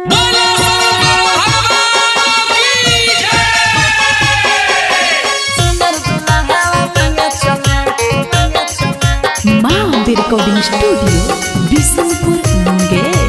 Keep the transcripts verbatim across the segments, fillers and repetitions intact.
Recording studio Bishanpur Munger.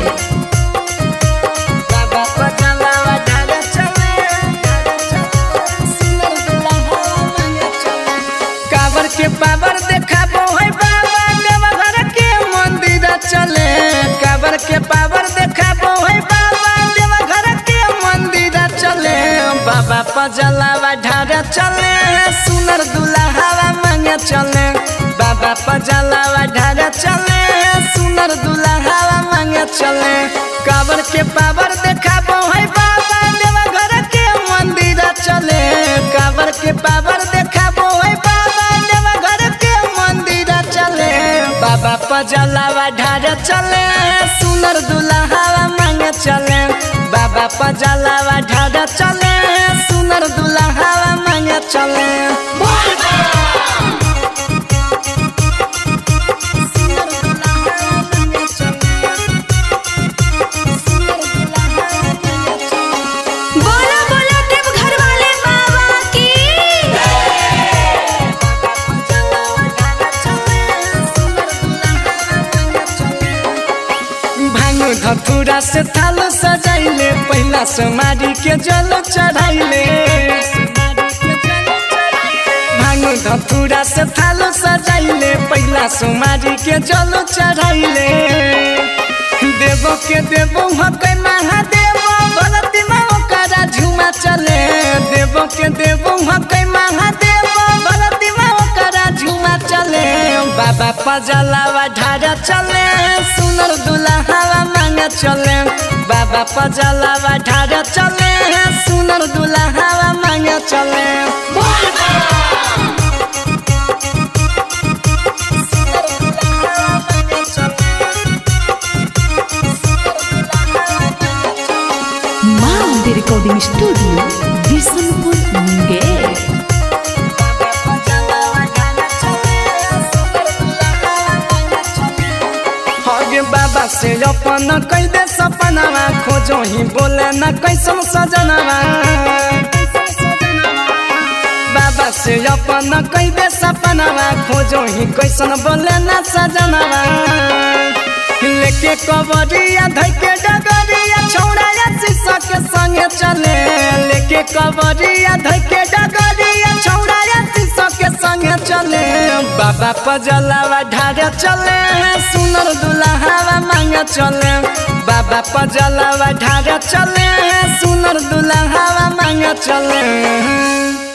काबर के power देखाबो है बाबा देवघर के मंदिर चले। काबर के पावर देखाबो है बाबा देवघर के मंदिर चले। बाबा पजलावा ढार चले सुनर दुल्हा मांगे चले। बाबा पजलावा ढार चले सुनर दुल्हा मांगे चले। काबर के पावर देखाबो है बाबा देवघर के मंदिर चले। काबर के पावर देखाबो है बाबा देवघर के मंदिर चले। बाबा पजलावा ढार चले सुनर दुल्हा मांगे चले। बाबा पजलावा ढार चले सुनर दुल्हा मांगे चले। धतूरा से थाल सजाइले पहला समारी के जल चढ़ाइले। भांग धतूरा से थाल सजाइले पहला समारी के जल चढ़ाइले। देवो के देवो हकै महादेव भगती में ओकरा झुमा चले। देवो के देवो हकै महादेव भगती में ओकरा झुमा चले। बाबा पजलावा ढार चले सुनर दुल्हा मांगे चले। बाबा पजलावा ढार चले सुनर दुल्हा मांगे चले। माँ रिकॉर्डिंग स्टूडियो बिशनपुर मुंगेर। बाबा से अपन कह दे सपनावा खोजो ही बोले न कैसन सजनवा। बाबा से अपन कह दे सपनावा खोजो ही कैसन बोले न सजनवा। लेके कबरिया धके डगरिया छौड़ाया शीशा के संगे चले। लेके कबरिया धके डगरिया छौड़ाया शीशा के संगे चले। बाबा पजलावा ढार चले सुनर दुल्हा मांगे चले। बाबा पजलावा ढार चले सुनर दुल्हा मांगे चले।